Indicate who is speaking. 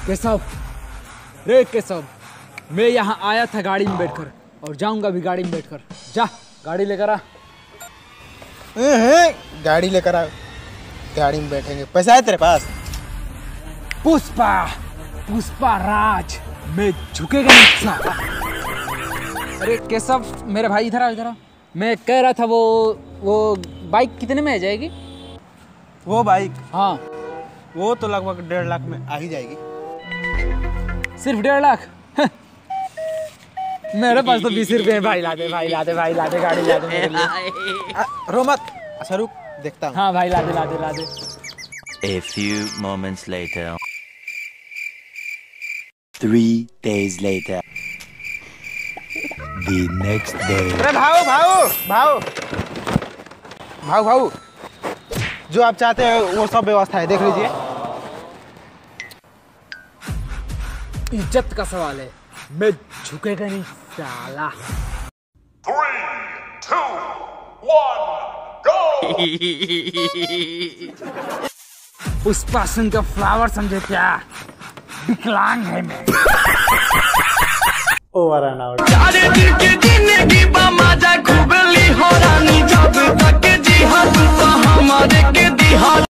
Speaker 1: केशव, रे केशव, मैं यहाँ आया था गाड़ी में बैठकर और जाऊंगा भी गाड़ी में बैठकर। जा गाड़ी लेकर आ।
Speaker 2: गाड़ी लेकर आ, गाड़ी में बैठेंगे। पैसा है तेरे पास?
Speaker 1: पुष्पा, पुष्पा राज, मैं झुकेगा नहीं साला। अरे केशव मेरे भाई इधर आ, इधर आ। मैं कह रहा था वो बाइक कितने में आ जाएगी?
Speaker 2: वो बाइक?
Speaker 1: हाँ
Speaker 2: वो तो लगभग 1.5 लाख में आ ही जाएगी।
Speaker 1: सिर्फ 1.5 लाख? मेरे पास तो 20 रुपए हैं। भाई ला दे, भाई ला दे, भाई ला दे, गाड़ी ला दे मेरे लिए।
Speaker 2: रो मत। अच्छा रुक, देखता हूँ।
Speaker 1: हाँ भाई ला दे, ला दे, ला दे।
Speaker 3: A few moments later. 3 days later. The next day.
Speaker 2: अरे भाऊ भाऊ भाऊ भाऊ भाऊ, जो आप चाहते हैं वो सब व्यवस्था है, देख लीजिए।
Speaker 1: इज्जत का सवाल है, मैं झुकेगा नहीं साला।
Speaker 4: 3, 2, 1, go!
Speaker 1: पुष्पा सिंह का फ्लावर समझे क्या? विकलांग है मैं।
Speaker 2: Over and out.
Speaker 5: सारे दिल के जिंदगी बा मजा खूब ली हो रानी, जब तक जी हाँ तू तो हमारे के दिहा।